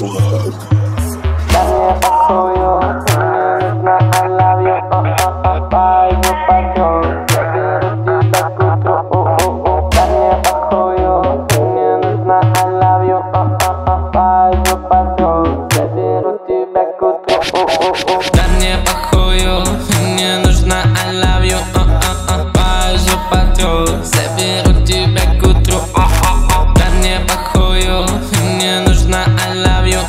Club. Dame похую, мне нужна I love you, пойду пойдем, заберу тебя к утру. Даме похую, мне нужна I love you, пойду пойдем, заберу тебя к утру. Даме похую, мне нужна I love you, пойду пойдем, заберу тебя к утру. Даме похую, мне нужна I love you,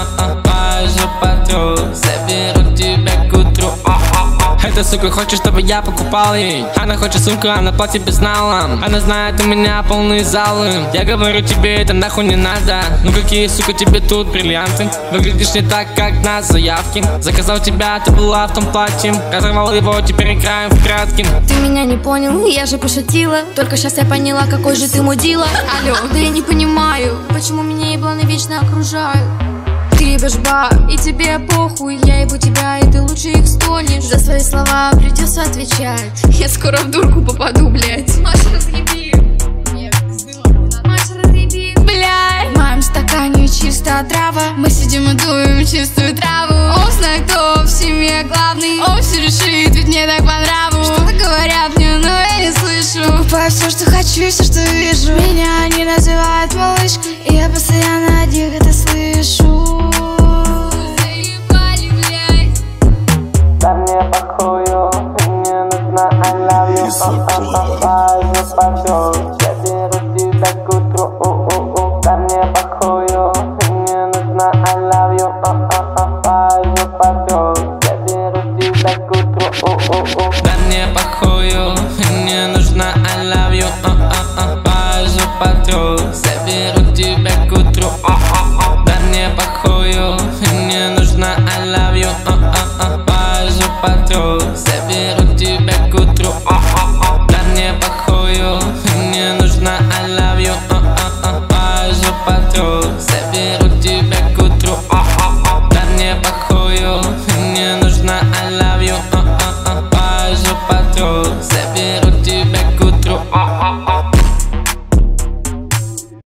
заберу тебя к утру. Эта сука хочет, чтобы я покупал ей. Она хочет сумку, она платит безналом. Она знает, у меня полные залы. Я говорю тебе, это нахуй не надо. Ну какие, сука, тебе тут бриллианты? Выглядишь не так, как на заявке. Заказал тебя, ты была в том платье. Разорвал его, теперь играем в прятки. Ты меня не понял, я же пошутила. Только сейчас я поняла, какой же ты мудила. Алло, да я не понимаю, почему меня ебланы вечно окружают. Ты ебешь баб, и тебе похуй. Я ебу тебя, и ты лучше их стонешь. За свои слова придется отвечать. Я скоро в дурку попаду, блять. Маша, разъеби. Маша, разъеби. Блядь. В моем стакане чистая трава. Мы сидим и дуем чистую траву. Он знает, кто в семье главный. Он все решит, ведь мне так по нраву. Что-то говорят мне, но я не слышу. Покупаю все, что хочу, все, что вижу. Меня они называют малышкой, и я постоянно от них это слышу. Даме похую, мне нужна I love you, пойду пойдем, заберу тебя к утру. Даме похую, мне нужна I love you, пойду пойдем, заберу тебя к утру. Даме похую, мне нужна I love you, пойду пойдем, заберу тебя к утру. Даме похую, мне нужна I love you, пойду пойдем.